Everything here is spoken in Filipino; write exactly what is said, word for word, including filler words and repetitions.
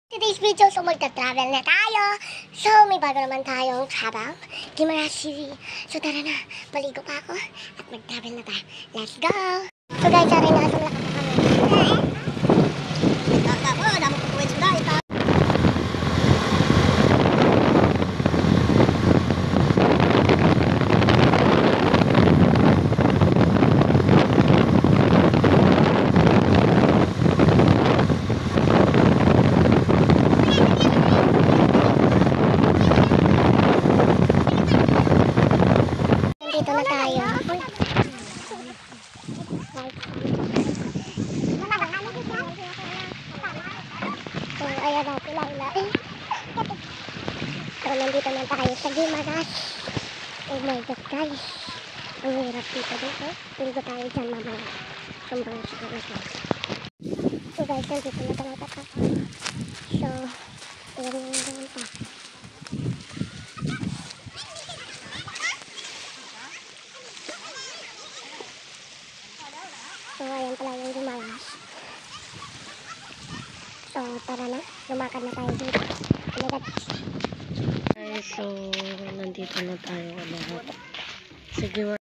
Today's video, so magta-travel na tayo. So, may bago naman tayong travel. Guimaras City. So, tara na. Maligo pa ako at mag-travel na tayo. Let's go! So, guys, sorry na sa malakas na kami. Ako, dami ko kuwin suda. Ito. Dito na tayo. So, ayan na, pila-ila. So, nandito na tayo sa Guimaras. Oh my God, guys. Ang hirap dito dito. Piligo tayo dyan mamaya. Sobrang siguro siya. So, guys, nandito na talaga ako. So, ayan yung doon pa. So, ayan pala yung Guimaras. So, tara na. Lumakad na tayo dito. Alagat. Guys, so nandito na tayo lahat. Sige.